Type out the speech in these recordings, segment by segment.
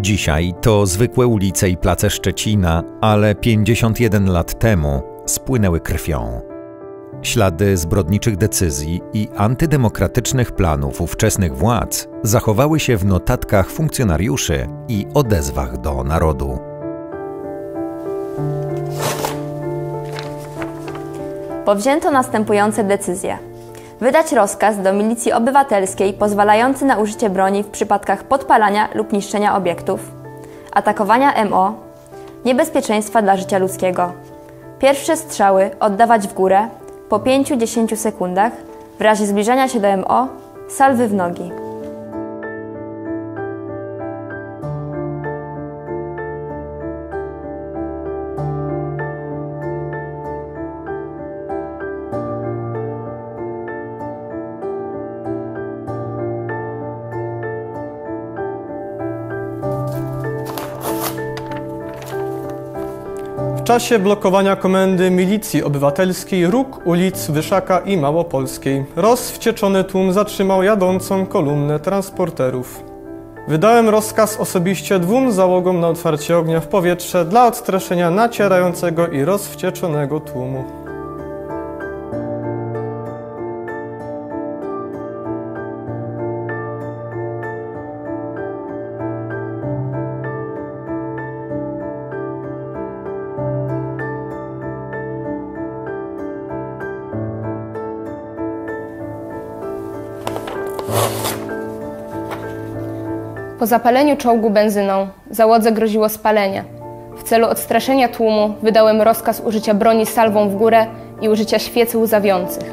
Dzisiaj to zwykłe ulice i place Szczecina, ale 51 lat temu spłynęły krwią. Ślady zbrodniczych decyzji i antydemokratycznych planów ówczesnych władz zachowały się w notatkach funkcjonariuszy i odezwach do narodu. Powzięto następujące decyzje. Wydać rozkaz do milicji obywatelskiej pozwalający na użycie broni w przypadkach podpalania lub niszczenia obiektów, atakowania MO, niebezpieczeństwa dla życia ludzkiego. Pierwsze strzały oddawać w górę po 5–10 sekundach, w razie zbliżania się do MO salwy w nogi. W czasie blokowania komendy milicji obywatelskiej róg ulic Wyszaka i Małopolskiej rozwścieczony tłum zatrzymał jadącą kolumnę transporterów. Wydałem rozkaz osobiście 2 załogom na otwarcie ognia w powietrze dla odstraszenia nacierającego i rozwścieczonego tłumu. Po zapaleniu czołgu benzyną załodze groziło spalenie. W celu odstraszenia tłumu wydałem rozkaz użycia broni salwą w górę i użycia świecy łzawiących.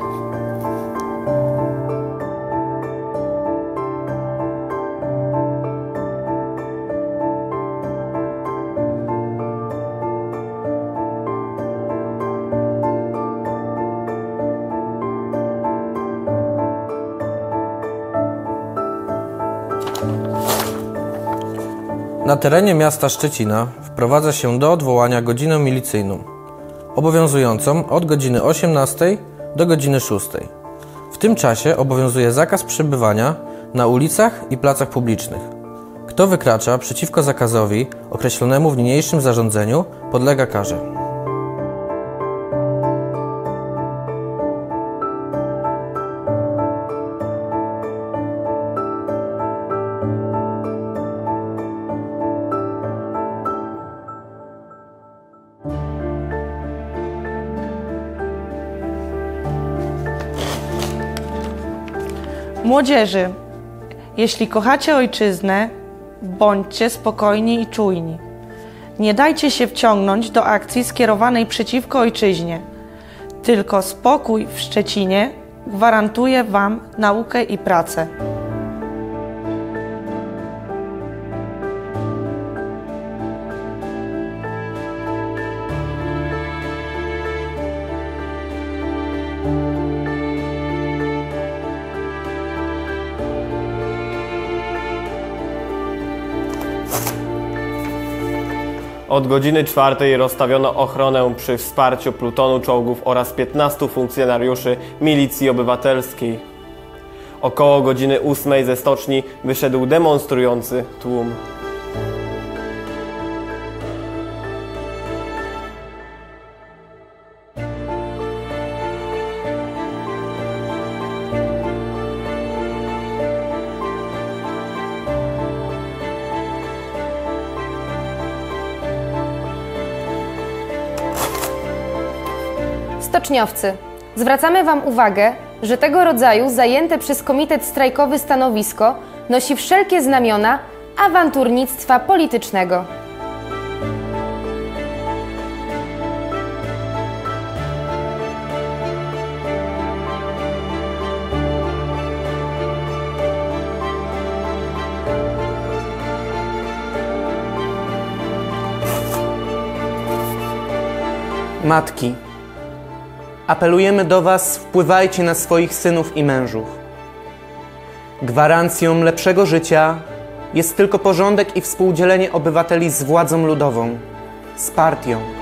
Na terenie miasta Szczecina wprowadza się do odwołania godzinę milicyjną, obowiązującą od godziny 18 do godziny 6. W tym czasie obowiązuje zakaz przebywania na ulicach i placach publicznych. Kto wykracza przeciwko zakazowi określonemu w niniejszym zarządzeniu, podlega karze. Młodzieży, jeśli kochacie ojczyznę, bądźcie spokojni i czujni. Nie dajcie się wciągnąć do akcji skierowanej przeciwko ojczyźnie. Tylko spokój w Szczecinie gwarantuje Wam naukę i pracę. Od godziny 4 rozstawiono ochronę przy wsparciu plutonu czołgów oraz 15 funkcjonariuszy milicji obywatelskiej. Około godziny 8 ze stoczni wyszedł demonstrujący tłum. Stoczniowcy, zwracamy Wam uwagę, że tego rodzaju zajęte przez komitet strajkowy stanowisko nosi wszelkie znamiona awanturnictwa politycznego. Matki, apelujemy do Was, wpływajcie na swoich synów i mężów. Gwarancją lepszego życia jest tylko porządek i współdzielenie obywateli z władzą ludową, z partią.